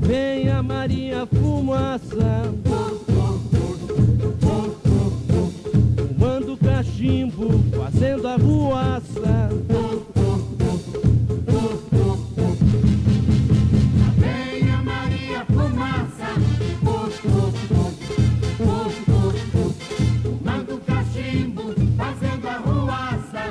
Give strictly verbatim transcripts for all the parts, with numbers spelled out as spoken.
vem a Maria Fumaça, fumando cachimbo, fazendo arruaça. Vem a Maria Fumaça, fumando cachimbo, fazendo arruaça.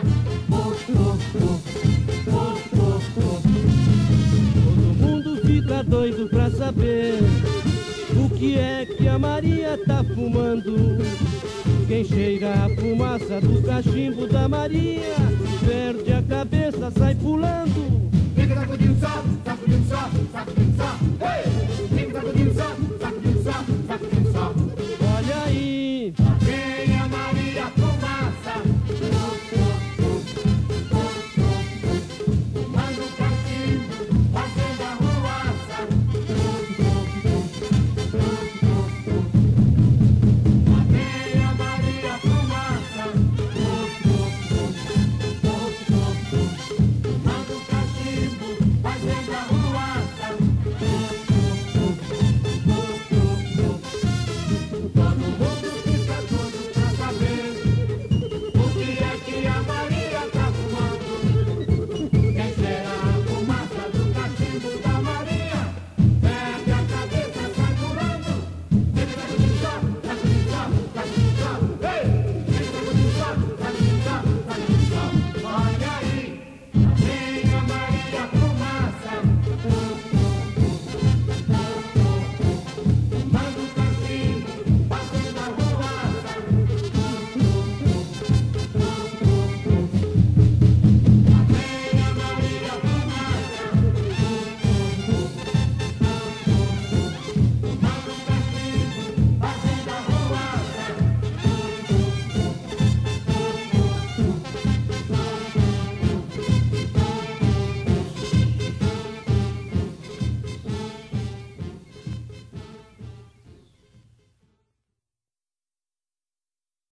Todo mundo fica doido pra saber o que é que a Maria tá fumando. Quem cheira a fumaça do cachimbo da Maria perde a cabeça, sai pulando. Fica sacudindo só, sacudindo só, sacudindo só. Fica sacudindo só, sacudindo só, sacudindo só. Olha aí, Vem